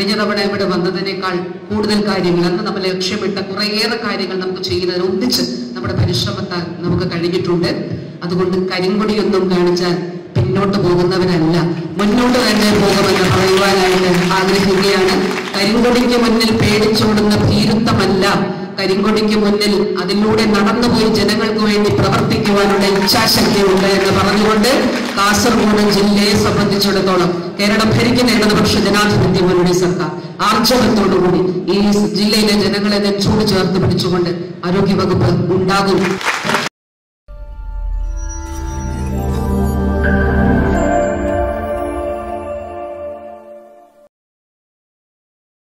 കഴിഞ്ഞ തവണ ഇവിടെ വന്നതിനേക്കാൾ കൂടുതൽ കാര്യങ്ങൾ അന്ന് നമ്മൾ ലക്ഷ്യമിട്ട കുറേയേറെ കാര്യങ്ങൾ നമുക്ക് ചെയ്യുന്നതിന് ഒന്നിച്ച് നമ്മുടെ പരിശ്രമത്താൽ നമുക്ക് കഴിഞ്ഞിട്ടുണ്ട്. അതുകൊണ്ട് കരിങ്കൊടിയൊന്നും കാണിച്ചാൽ പിന്നോട്ട് പോകുന്നവരല്ല, മുന്നോട്ട് തന്നെ പോകുമെന്ന് പറയുവാനായിട്ട് ആഗ്രഹിക്കുകയാണ്. കരിങ്കൊടിക്ക് മുന്നിൽ പേടിച്ചോടുന്ന ഭീരുത്വമല്ല, കരിങ്കൊടിക്ക് മുന്നിൽ അതിലൂടെ നടന്നുപോയി ജനങ്ങൾക്ക് വേണ്ടി പ്രവർത്തിക്കുവാനുള്ള ഇച്ഛാശക്തിയുണ്ട് എന്ന് പറഞ്ഞുകൊണ്ട് കാസർഗോഡ് ജില്ലയെ സംബന്ധിച്ചിടത്തോളം കേരളം ഭരിക്കുന്ന ഇടതുപക്ഷ ജനാധിപത്യ മുന്നണി സർക്കാർ ആർജവത്തോടുകൂടി ഈ ജില്ലയിലെ ജനങ്ങളെ നെഞ്ചോട് ചേർത്ത് പിടിച്ചുകൊണ്ട് ആരോഗ്യവകുപ്പ് ഉണ്ടാകും.